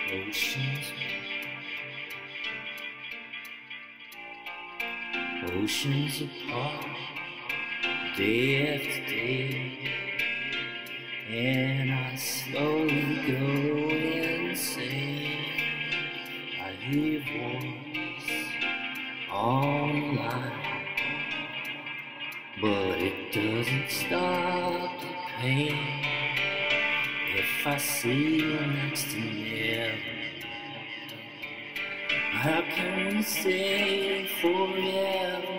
Oceans, oceans apart, day after day, and I slowly go insane. I hear voice on the line, but it doesn't stop the pain. If I see you next to me, how can we stay forever?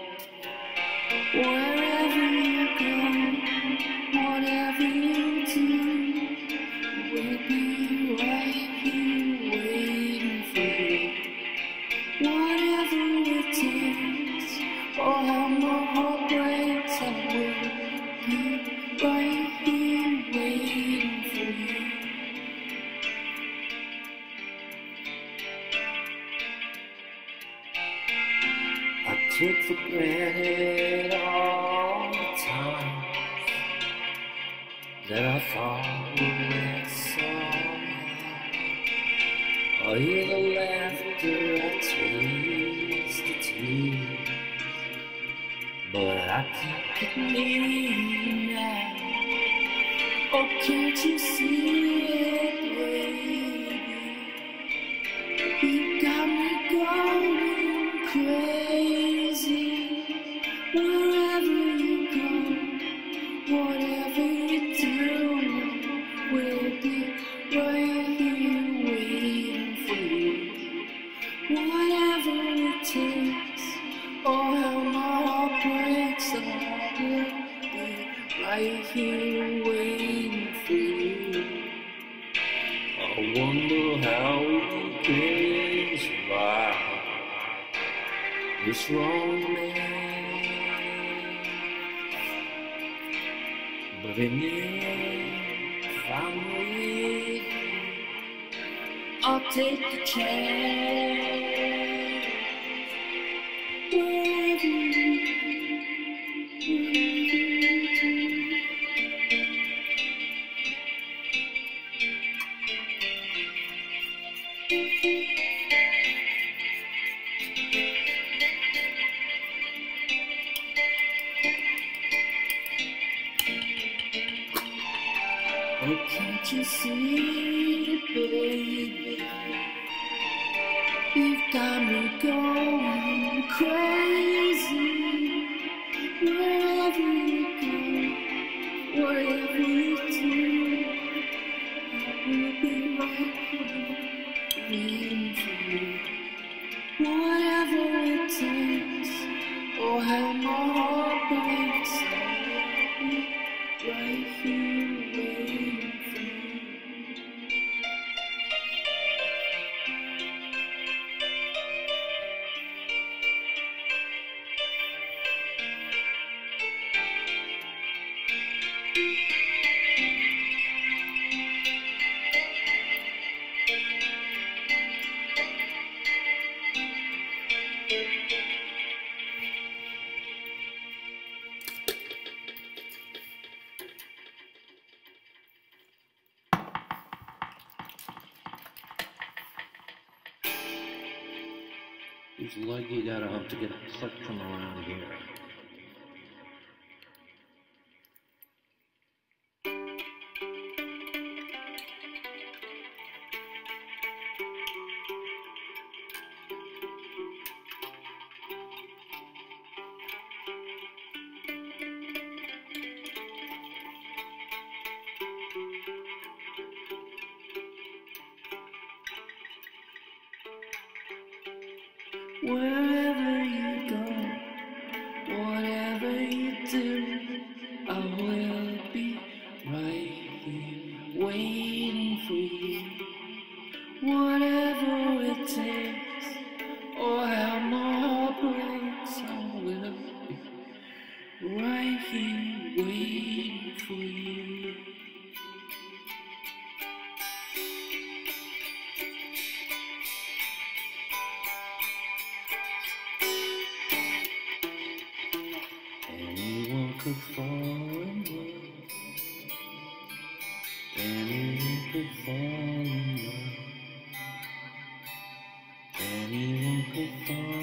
Wherever you go, whatever you do, we'll be right here waiting for you. Whatever it takes, or how my heart breaks, I will be right here waiting for you. I took for granted all the times that I thought would last somehow. I hear the laughter, I taste the tears, but I can't get near you now. Oh, can't you see it, baby? You got me going crazy. Wherever you go, whatever you do, we'll be right here waiting for you. Whatever it takes, oh how my heart breaks, I will be right here waiting for you. I wonder how we can survive this romance, but in the end, if I'm with you, I'll take the chance. Wherever you oh, can't you see it, baby? You've got me going crazy. Wherever you go, whatever you do, I will be right here waiting for you. Whatever it takes, oh how my heart breaks, I will be right here waiting for you. Whose leg you gotta hump to get a click from around here? Wherever you go, whatever you do, I will be right here waiting for you. Whatever it takes, or how my heart breaks, I will be right here waiting for you. Anyone could fall in love. Anyone could fall in love. far.